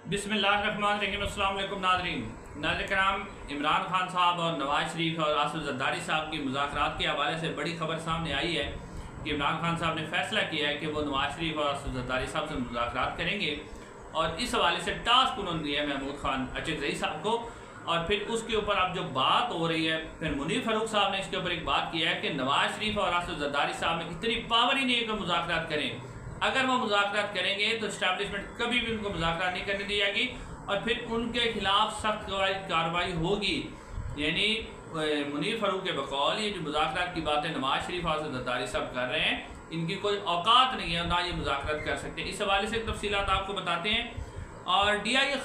बिस्मिल्लाहिर्रहमानिर्रहीम। अस्सलाम वालेकुम नाज़रीन कराम, इमरान खान साहब और नवाज शरीफ और आसिफ ज़रदारी साहब की मुज़ाकरात के हवाले से बड़ी खबर सामने आई है कि इमरान खान साहब ने फैसला किया है कि वो नवाज शरीफ और आसिफ ज़रदारी साहब से मुज़ाकरात करेंगे और इस हवाले से टास्क उन्होंने दिया है महमूद खान अचकज़ई साहब को। और फिर उसके ऊपर अब जो बात हो रही है, फिर मुनीर फारूक साहब ने इसके ऊपर एक बात किया है कि नवाज शरीफ और आसिफ ज़रदारी साहब में इतनी पावर ही नहीं है कि मुज़ाकरात करें। अगर वो मुज़ाकरात करेंगे तो इस्टेब्लिशमेंट कभी भी उनको मुज़ाकरात नहीं करने दी जाएगी और फिर उनके खिलाफ सख्त कार्रवाई होगी। यानी मुनीर फारूक के बकौल ये जो मुज़ाकरात की बातें नवाज शरीफ और ज़रदारी साहब कर रहे हैं, इनकी कोई औकात नहीं है, ना ये मुज़ाकरात कर सकते। इस हवाले से तफसीलात आपको बताते हैं। और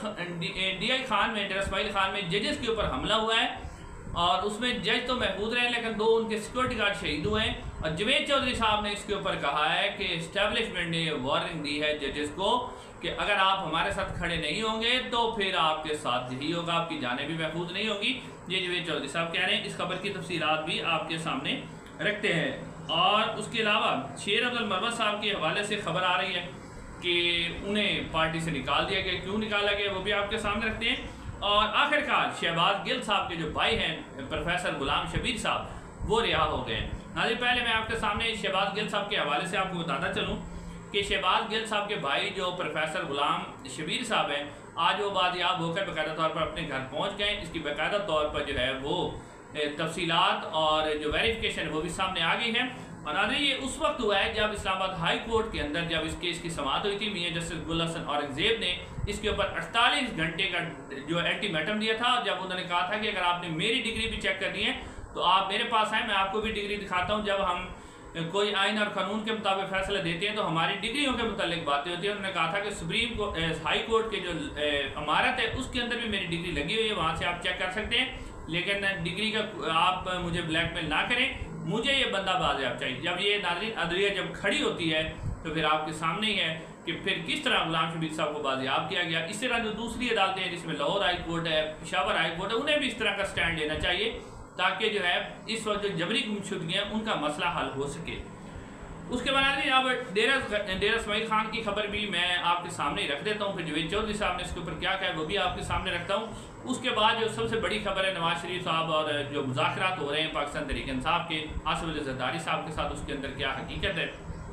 DI खान में, डेरा इस्माइल खान में जजेस के ऊपर हमला हुआ है और उसमें जज तो महफूज रहे लेकिन 2 उनके सिक्योरिटी गार्ड शहीद हुए हैं। और जवेद चौधरी साहब ने इसके ऊपर कहा है कि इस्टेब्लिशमेंट ने वार्निंग दी है जजेस को कि अगर आप हमारे साथ खड़े नहीं होंगे तो फिर आपके साथ यही होगा, आपकी जानें भी महफूज नहीं होगी। ये जवेद चौधरी साहब कह रहे हैं। इस खबर की तफसीलात भी आपके सामने रखते हैं। और उसके अलावा शेर अब्दुल मरवत साहब के हवाले से खबर आ रही है कि उन्हें पार्टी से निकाल दिया गया, क्यों निकाला गया वो भी आपके सामने रखते हैं। और आखिरकार शहबाज गिल साहब के जो भाई हैं प्रोफेसर गुलाम शबीर साहब, वो रिहा हो गए हैं। नाज़रीन, पहले मैं आपके सामने शहबाज गिल साहब के हवाले से आपको बताता चलूँ कि शहबाज गिल साहब के भाई जो प्रोफेसर गुलाम शबीर साहब हैं, आज वो बादियाब होकर बाकायदा तौर पर अपने घर पहुँच गए। इसकी बाकायदा तौर पर जो है वो तफसीलात और जो वेरिफिकेशन है वो भी सामने आ गई है। और नाज़रीन, ये उस वक्त हुआ है जब इस्लामाबाद हाई कोर्ट के अंदर जब इस केस की समाअत हुई थी। मियां जस्टिस गुल हसन औरंगज़ेब ने इसके ऊपर 48 घंटे का जो अल्टीमेटम दिया था। जब उन्होंने कहा था कि अगर आपने मेरी डिग्री भी चेक करनी है तो आप मेरे पास आए, मैं आपको भी डिग्री दिखाता हूँ। जब हम कोई आइन और कानून के मुताबिक फैसला देते हैं तो हमारी डिग्रियों के मुतालिक बातें होती हैं। उन्होंने कहा था कि सुप्रीम कोर्ट हाई कोर्ट के जो इमारत है उसके अंदर भी मेरी डिग्री लगी हुई है, वहाँ से आप चेक कर सकते हैं। लेकिन डिग्री का आप मुझे ब्लैकमेल ना करें, मुझे ये बंदा बाज़ेब चाहिए। जब ये नाज़रीन अदलिया जब खड़ी होती है तो फिर आपके सामने ही है कि फिर किस तरह गुलाम शबीर साहब को बाज़ेब किया गया। इस तरह जो दूसरी अदालतें हैं जिसमें लाहौर हाई कोर्ट है, पेशावर हाई कोर्ट है, उन्हें भी इस तरह का स्टैंड लेना चाहिए ताकि जो है इस वक्त जो जबरी गुमशुदगियाँ उनका मसला हल हो सके। उसके बाद अब डेरा इस्माइल खान की खबर भी मैं आपके सामने रख देता हूँ। फिर जवेद चौधरी साहब ने इसके ऊपर क्या कहा वो भी आपके सामने रखता हूँ। उसके बाद जो सबसे बड़ी खबर है नवाज शरीफ साहब और जो मुज़ाकरात हो रहे हैं पाकिस्तान तहरीक इंसाफ के आसिफ ज़रदारी साहब के साथ, उसके अंदर क्या हकीकत है।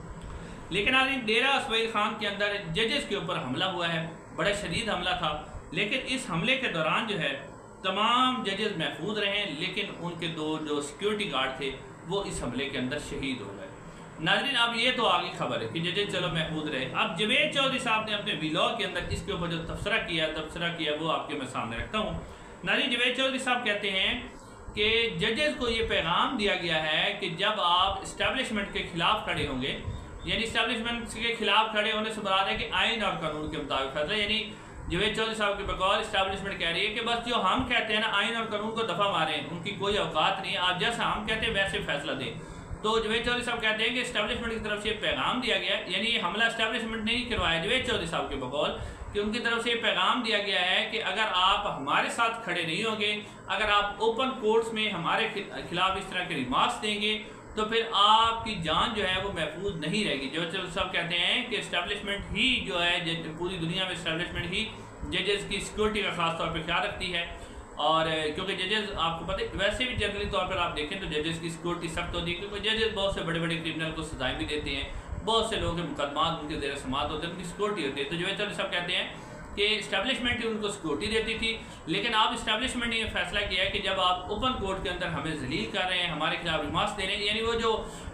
लेकिन आज डेरा इस्माइल खान के अंदर जजेस के ऊपर हमला हुआ है, बड़ा शदीद हमला था। लेकिन इस हमले के दौरान जो है तमाम जजेस महफूज रहे, लेकिन उनके 2 जो सिक्योरिटी गार्ड थे वो इस हमले के अंदर शहीद हो गए। नाज़रीन, अब ये तो आगे खबर है कि जजेस चलो महफूज रहे। अब जवेद चौधरी साहब ने अपने व्लॉग के अंदर इसके ऊपर जो तबसरा किया वो आपके मैं सामने रखता हूँ। नाज़रीन, जवेद चौधरी साहब कहते हैं कि जजेस को ये पैगाम दिया गया है कि जब आप इस्टेब्लिशमेंट के खिलाफ खड़े होंगे, यानी इस्टेब्लिशमेंट के खिलाफ खड़े होने से मुराद है कि आइन और कानून के मुताबिक फैसला, यानी जवेद चौधरी साहब के बकौल इस्टेब्लिशमेंट कह रही है कि बस जो हम कहते हैं ना आइन और कानून को दफ़ा मारें, उनकी कोई औकात नहीं है, आप जैसा हम कहते हैं वैसे फैसला दें। तो जवेद चौधरी साहब कहते हैं कि इस्टेब्लिशमेंट की तरफ से पैगाम दिया गया, यानी ये हमला इस्टेब्लिशमेंट ने ही करवाया जवेद चौधरी साहब के बकौल, कि उनकी तरफ से पैगाम दिया गया है कि अगर आप हमारे साथ खड़े नहीं होंगे, अगर आप ओपन कोर्ट्स में हमारे खिलाफ इस तरह के रिमार्क्स देंगे तो फिर आपकी जान जो है वो महफूज नहीं रहेगी। जवेद चौधरी साहब कहते हैं कि इस्टेब्लिशमेंट ही जो है पूरी दुनिया में इस्टेब्लिशमेंट ही जजेस की सिक्योरिटी का खास तौर पर ख्याल रखती है। और क्योंकि जजेस आपको पता है वैसे भी जनरली तौर पर आप देखें तो जजेस की सिक्योरिटी सख्त होती है, क्योंकि जजेस बहुत से बड़े बड़े क्रिमिनल को सजाएं भी देते हैं, बहुत से लोगों के मुकदमात उनके ज़ेर समाअत होते हैं, उनकी सिक्योरिटी होती है। तो जवेद चौधरी साहब कहते हैं कि इस्टेब्लिशमेंट ही उनको सिक्योरिटी देती थी, लेकिन आप इस्टेब्लिशमेंट ने यह फैसला किया है कि जब आप ओपन कोर्ट के अंदर हमें जलील कर रहे हैं, हमारे खिलाफ रिमार्क्स दे रहे हैं, यानी वो जो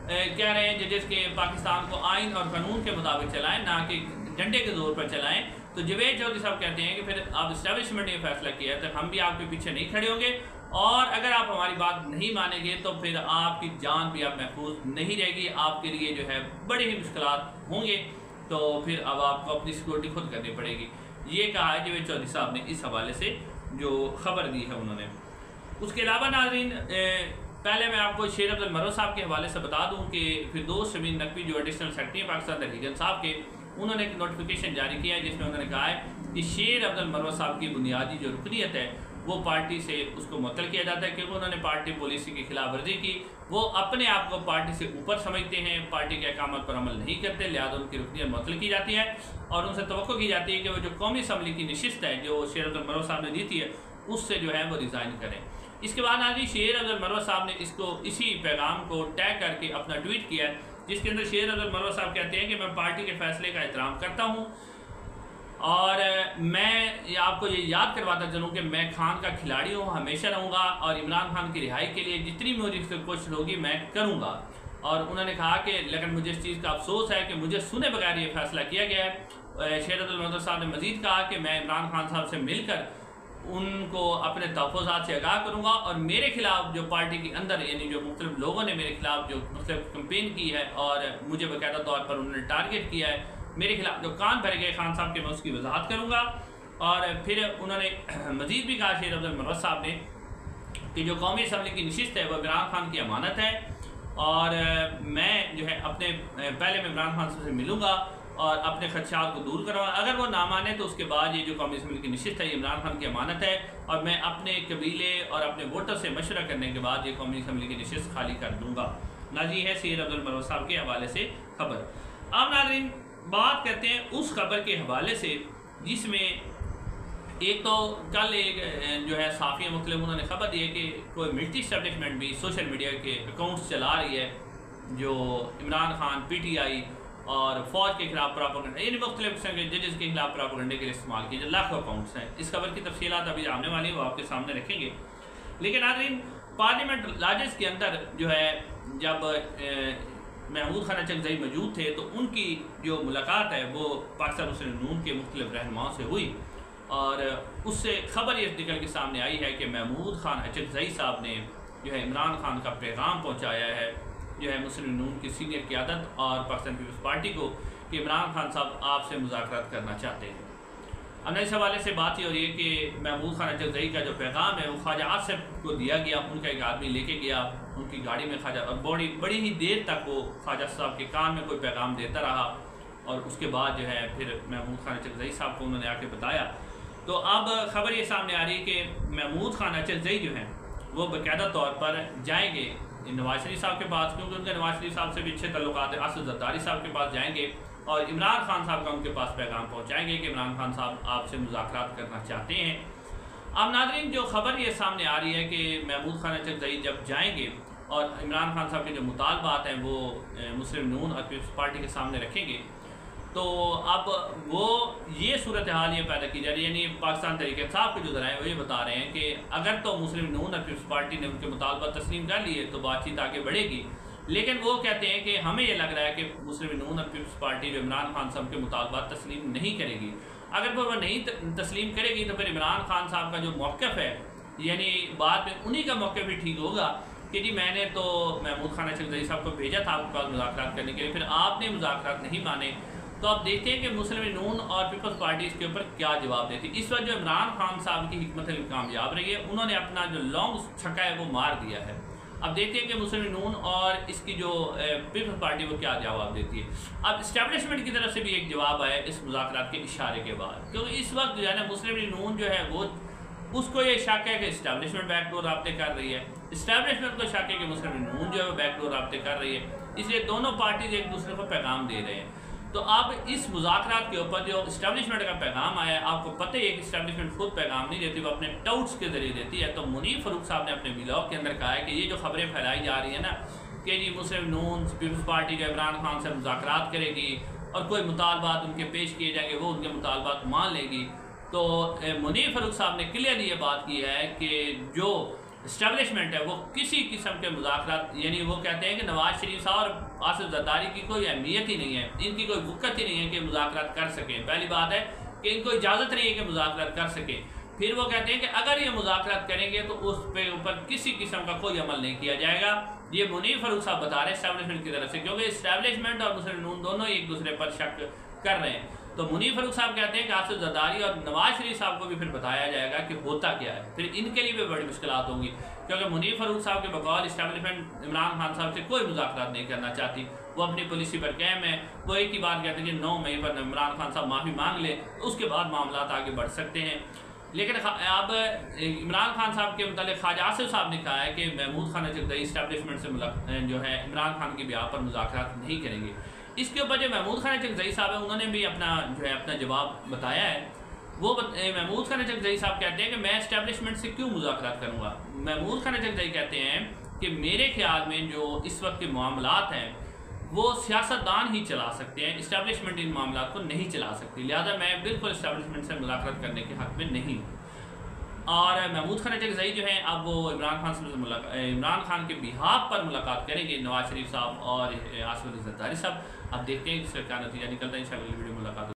कह रहे हैं जजेस के पाकिस्तान को आइन और कानून के मुताबिक चलाएं, ना कि डंडे के जोर पर चलाएं, तो जवेद चौधरी साहब कहते हैं कि फिर आप इस्टेब्लिशमेंट ने फैसला किया है तो हम भी आपके पीछे नहीं खड़े होंगे, और अगर आप हमारी बात नहीं मानेंगे तो फिर आपकी जान भी आप महफूज नहीं रहेगी, आपके लिए जो है बड़ी ही मुश्किलात होंगे, तो फिर अब आपको अपनी सिक्योरिटी खुद करनी पड़ेगी। ये कहा है जवेद चौधरी साहब ने इस हवाले से जो खबर दी है उन्होंने। उसके अलावा नाज़रीन, पहले मैं आपको शेर अब्दुल मरवत साहब के हवाले से बता दूं कि फिरदौस शमीन नकवी जो एडिशनल सेक्रेटरी पाकिस्तान तहरीक इंसाफ के, उन्होंने एक नोटिफिकेशन जारी किया है जिसमें उन्होंने कहा है कि शेर अब्दुल मरवत साहब की बुनियादी जो रुकनीत है وہ پارٹی سے اس کو معطل کیا جاتا ہے کیونکہ انہوں نے پارٹی پالیسی کی خلاف ورزی کی. وہ اپنے آپ کو پارٹی سے اوپر سمجھتے ہیں, پارٹی کے احکامات پر عمل نہیں کرتے, لہٰذا ان کی رکنیت معطل کی جاتی ہے اور ان سے توقع کی جاتی ہے کہ وہ جو قومی اسمبلی کی نشست ہے جو شیر افضل مروت صاحب نے دی تھی ہے اس سے جو ہے وہ ریزائن کریں. اس کے بعد ناظرین شیر افضل مروت صاحب نے اسی پیغام کو ٹیگ کر کے اپنا ٹویٹ کیا ہے جس کے اندر شیر افضل مروت صاحب کہتے ہیں کہ میں پارٹی کے فیصلے کا احترام کرتا ہوں اور میں آپ کو یہ یاد کرواتا چلوں کہ میں خان کا کھلاڑی ہوں, ہمیشہ رہوں گا اور عمران خان کی رہائی کے لیے جتنی میری کوشش ہوگی میں کروں گا. اور انہوں نے کہا کہ لیکن مجھے اس چیز کا افسوس ہے کہ مجھے سنے بغیر یہ فیصلہ کیا گیا ہے. شیر افضل مروت صاحب نے مزید کہا کہ میں عمران خان صاحب سے مل کر ان کو اپنے تحفظات سے آگاہ کروں گا اور میرے خلاف جو پارٹی کے اندر یعنی جو مختلف لوگوں نے میرے خلاف جو مختلف کمپین کی ہے اور مجھے باقاعدہ طور پر انہوں نے ٹارگٹ کیا ہے, میرے خلاف جو کان بھرے گئے خان صاحب کے میں اس کی وضاحت کروں گا. اور پھر انہوں نے مزید بھی کہا شیر افضل مروت صاحب نے کہ جو قومی اسمبلی کی نشست ہے وہ عمران خان کی امانت ہے اور میں جو ہے پہلے میں عمران خان سے ملوں گا اور اپنے خدشات کو دور کروں گا. اگر وہ نہ مانے تو اس کے بعد یہ جو قومی اسمبلی کی نشست ہے یہ عمران خان کی امانت ہے اور میں اپنے قبیلے اور اپنے ووٹر سے مشورہ کرنے کے بعد یہ قومی اسمبلی کی نشست خالی کر دوں گا. ناظرین ہے شیر افضل مروت صاحب کے حوالے سے خبر. اب ناظرین بات کرتے ہیں اس خبر کے حوالے سے جس میں ایک تو کل ایک جو ہے صحافیہ مختلف انہوں نے خبر دی ہے کہ کوئی ملٹری اسٹیبلشمنٹ بھی سوشل میڈیا کے اکاؤنٹس چلا رہی ہے جو Imran Khan, P T I اور فوج کے خلاف پراپیگنڈا یعنی مختلف قسم کے ججز کے خلاف پراپیگنڈے کے لیے استعمال کیے جو لاکھوں اکاؤنٹس ہیں. اس خبر کی تفصیلات ابھی آنے والی ہیں وہ آپ کے سامنے رکھیں گے. لیکن ناظرین پارلیمنٹ لاجز کے اندر جو ہے جب محمود خان اچکزئی موجود تھے تو ان کی جو ملاقات ہے وہ پاکستان مسلم نون کے مختلف رہنماؤں سے ہوئی اور اس سے خبر یہ نکل کے سامنے آئی ہے کہ محمود خان اچکزئی صاحب نے جو ہے عمران خان کا پیغام پہنچایا ہے جو ہے مسلم نون کی سینئر قیادت اور پاکستان پیپلز پارٹی کو کہ عمران خان صاحب آپ سے مذاکرات کرنا چاہتے ہیں. اب اس حوالے سے بات یہ ہو رہی ہے کہ محمود خان اچکزئی کا جو پیغام ہے وہ خواجہ آصف کو دیا گیا, ان کا ایک آدمی لے کے گیا ان کی گاڑی میں خواجہ اور بڑی ہی دیر تک وہ خواجہ صاحب کے کان میں کوئی پیغام دیتا رہا اور اس کے بعد جو ہے پھر محمود خان اچکزئی صاحب کو انہوں نے آ کے بتایا. تو اب خبر یہ سامنے آ رہی ہے کہ محمود خان اچکزئی جو ہیں وہ باقاعدہ طور پر جائیں گے نواز شریف صاحب کے پاس کیونکہ ان کے نواز شریف صاحب سے بھی اچھے تعلقات ہیں, اسد زرداری صاحب کے پاس جائیں گے اور عمران خان صاحب کا ان کے پاس پیغام پہنچائیں گے کہ عمران خان صاحب آپ سے مذاکرات کرنا چاہتے ہیں. اب ناظرین جو خبر یہ سامنے آ رہی ہے کہ محمود خان اچکزئی جب جائیں گے اور عمران خان صاحب کے جو مطالبات ہیں وہ مسلم نون اور پیپلز پارٹی کے سامنے رکھیں گے تو اب وہ یہ صورتحال یہ پیدا کی جا رہی ہے یعنی پاکستان تحریک انصاف کے جو ذرائع وہ یہ بتا رہے ہیں کہ اگر تو مسلم نون اور پیپلز پارٹی نے ان کے مطالبات تسلیم کر لیے تو بات چیت آگے بڑھے گی, لیکن وہ کہتے ہیں کہ ہمیں یہ لگ رہا ہے کہ مسلم نون اور پیپلز پارٹی جو عمران خان صاحب کے مطالبات تسلیم نہیں کرے گی. اگر وہ نہیں تسلیم کرے گی تو پھر عمران خان صاحب کا جو موقف ہے یعنی بعد میں انہی کا موقف بھی ٹھیک ہوگا کہ جی میں نے تو محمود خان اچکزئی صاحب کو بھیجا تھا آپ کے پاس مذاکرات کرنے کے لیے, پھر آپ نے مذاکرات نہیں مانے. تو آپ دیکھتے ہیں کہ مسلم نون اور پیپلز پارٹی اس کے اوپر کیا جواب دیتی. اس وقت جو عمران خان صاحب کی حکمت کامیاب رہی ہے, انہوں نے اپنا جو لانگ چھکا ہے وہ مار دیا ہے. اب دیکھتے ہیں کہ مسلم نون اور اس کی جو پیپلز پارٹی وہ کیا جواب دیتی ہے. اب اسٹیبلشمنٹ کی طرف سے بھی ایک جواب آیا اس مذاکرات کے اشارے کے بعد, کیونکہ اس وقت جو ہے نا مسلم نون جو ہے وہ اس کو یہ شک ہے کہ اسٹیبلشمنٹ بیک ڈور رابطے کر رہی ہے, اسٹیبلشمنٹ کو شک ہے کہ مسلم نون جو ہے وہ بیک ڈور رابطے کر رہی ہے, اس لیے دونوں پارٹیز ایک دوسرے کو پیغام دے رہے ہیں. تو اب اس مذاکرات کے اوپر جو اسٹیبلشمنٹ کا پیغام آیا ہے آپ کو پتہ ہے کہ اسٹیبلشمنٹ خود پیغام نہیں دیتی, وہ اپنے ٹاؤٹس کے ذریعے دیتی ہے. تو منیر فاروق صاحب نے اپنے ولاگ کے اندر کہا ہے کہ یہ جو خبریں پھیلائی جا رہی ہیں نا کہ جی مسلم نون پیپلز پارٹی جو عمران خان سے مذاکرات کرے گی اور کوئی مطالبات ان کے پیش کیے جائیں گے وہ ان کے مطالبات مان لے گی, تو منیر فاروق صاحب نے کلیئرلی یہ بات کی ہے کہ جو اسٹیبلشمنٹ ہے وہ کسی قسم کے مذاکرات یعنی وہ کہتے ہیں کہ نواز شریف صاحب اور اسد زرداری کی کوئی اہمیت ہی نہیں ہے, ان کی کوئی وقت ہی نہیں ہے کہ مذاکرات کر سکیں. پہلی بات ہے کہ ان کو اجازت نہیں ہے کہ مذاکرات کر سکیں. پھر وہ کہتے ہیں کہ اگر یہ مذاکرات کریں گے تو اس پہ اوپر کسی قسم کا کوئی عمل نہیں کیا جائے گا. یہ منیر فاروق صاحب بتا رہے ہیں اسٹیبلشمنٹ کی طرف سے, کیونکہ اسٹیبلشمنٹ اور مسلم نون دونوں ایک دوسرے پر شک کر رہے ہیں. تو منیر فاروق صاحب کہتے ہیں کہ اسد زرداری اور نواز شریف صاحب کو بھی پھر بتایا جائے گا کہ ہوتا کیا ہے, پھر ان کے لیے بھی بڑی مشکلات ہوں گی, کیونکہ منیر فاروق صاحب کے بقول اسٹیبلشمنٹ عمران خان صاحب سے کوئی مذاکرات نہیں کرنا چاہتی, وہ اپنی پالیسی پر قائم ہے. وہ ایک ہی بات کہتے ہیں کہ 9 مئی پر عمران خان صاحب معافی مانگ لے تو اس کے بعد معاملات آگے بڑھ سکتے ہیں. لیکن اب عمران خان صاحب کے متعلق خواجہ آصف صاحب نے کہا ہے کہ محمود خان چغتائی اسٹیبلشمنٹ سے جو ہے عمران خان کے بیان پر مذاکرات نہیں کریں گے۔ اس کے اوپر جو محمود خان چغتائی صاحب ہیں انہوں نے بھی اپنا جواب بتایا ہے۔ وہ محمود خان چغتائی صاحب کہتے ہیں کہ میں اسٹیبلشمنٹ سے کیوں مذاکرات کروں گا۔ محمود خان چغتائی کہتے ہیں کہ میرے خیال میں جو اس وقت کے معاملات ہیں وہ سیاستدان ہی چلا سکتے ہیں، اسٹیبلشمنٹ ان معاملات کو نہیں چلا سکتی، لہذا میں بالکل اسٹیبلشمنٹ سے مذاکرات کرنے کے حق میں نہیں ہوں۔ اور محمود خان چغتائی جو ہیں اب وہ عمران خان کے بہاف پر ملاقات کریں گے، نواز شریف صاحب اور آصف زرداری صاحب۔ اب دیکھتے ہیں اس کا کیا نتیجہ نکلتا ہے، انشاءاللہ ویڈیو ملاقات